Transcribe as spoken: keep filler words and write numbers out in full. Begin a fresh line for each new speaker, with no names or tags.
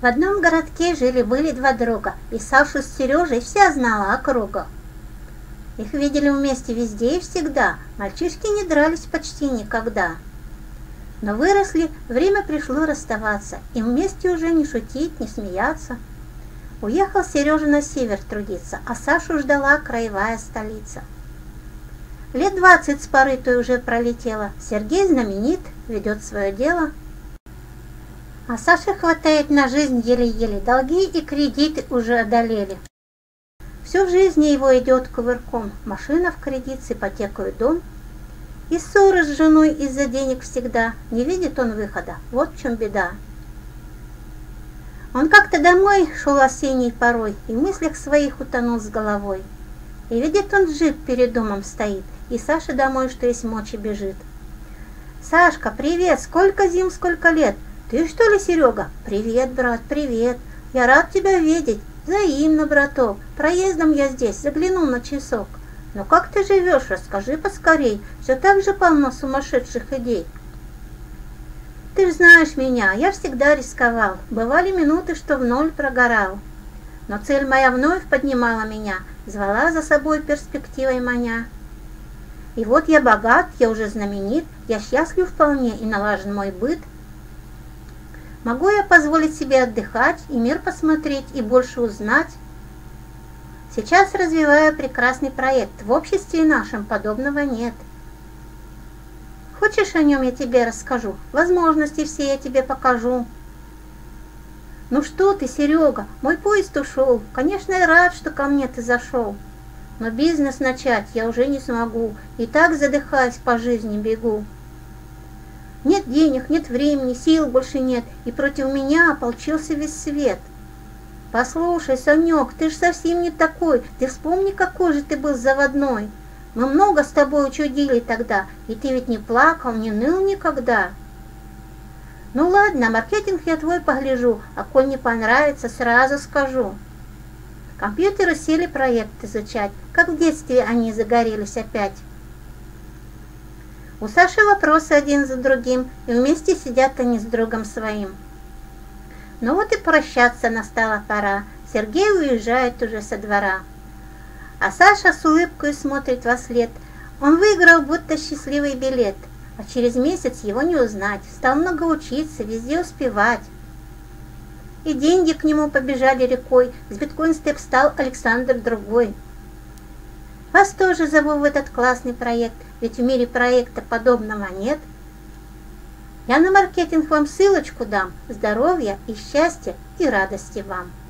В одном городке жили-были два друга, и Сашу с Сережей вся знала округа. Их видели вместе везде и всегда, мальчишки не дрались почти никогда. Но выросли, время пришло расставаться, им вместе уже не шутить, не смеяться. Уехал Сережа на север трудиться, а Сашу ждала краевая столица. Лет двадцать с поры той уже пролетело, Сергей знаменит, ведет свое дело. А Саше хватает на жизнь еле-еле, долги и кредиты уже одолели. Всю жизнь его идет кувырком, машина в кредит, с ипотекой дом. И ссоры с женой из-за денег всегда, не видит он выхода, вот в чем беда. Он как-то домой шел осенней порой, и в мыслях своих утонул с головой. И видит он, джип перед домом стоит, и Саша домой, что есть мочи, бежит. «Сашка, привет! Сколько зим, сколько лет! Ты что ли, Серега? Привет, брат, привет! Я рад тебя видеть! Взаимно, браток! Проездом я здесь, заглянул на часок. Но как ты живешь? Расскажи поскорей, все так же полно сумасшедших идей. Ты ж знаешь меня, я всегда рисковал, бывали минуты, что в ноль прогорал. Но цель моя вновь поднимала меня, звала за собой перспективой маня. И вот я богат, я уже знаменит, я счастлив вполне и налажен мой быт. Могу я позволить себе отдыхать и мир посмотреть и больше узнать? Сейчас развиваю прекрасный проект, в обществе нашем подобного нет. Хочешь, о нем я тебе расскажу, возможности все я тебе покажу. Ну что ты, Серега, мой поезд ушел, конечно, я рад, что ко мне ты зашел. Но бизнес начать я уже не смогу, и так задыхаясь по жизни бегу. Нет денег, нет времени, сил больше нет, и против меня ополчился весь свет. Послушай, Санек, ты ж совсем не такой, ты вспомни, какой же ты был заводной. Мы много с тобой учудили тогда, и ты ведь не плакал, не ныл никогда. Ну ладно, маркетинг я твой погляжу, а коль не понравится, сразу скажу. Компьютеры сели проект изучать, как в детстве они загорелись опять. У Саши вопросы один за другим, и вместе сидят они с другом своим. Ну вот и прощаться настала пора, Сергей уезжает уже со двора. А Саша с улыбкой смотрит вослед, он выиграл будто счастливый билет, а через месяц его не узнать, стал много учиться, везде успевать. И деньги к нему побежали рекой, с биткоин-степ стал Александр другой. Вас тоже зову в этот классный проект, ведь в мире проекта подобного нет. Я на маркетинг вам ссылочку дам, здоровья и счастья и радости вам.